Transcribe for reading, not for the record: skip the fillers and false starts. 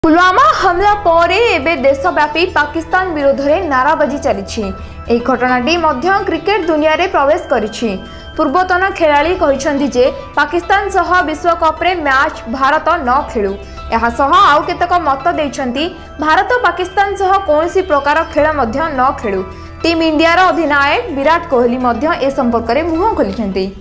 पुलवामा हमला पर एबे देशव्यापी पाकिस्तान विरोध में नाराबाजी चली घटनाटी क्रिकेट दुनिया रे प्रवेश करिछि। पूर्वतन खेलाड़ी कहते जे पाकिस्तान सह विश्वकप रे मैच भारत न खेलु। आउ केतक मत देइछंती भारत पाकिस्तान सह कौनसी प्रकार खेल न खेलु। टीम इंडिया रो अधिनायक विराट कोहली ए संपर्क में मुह खोलिछंती।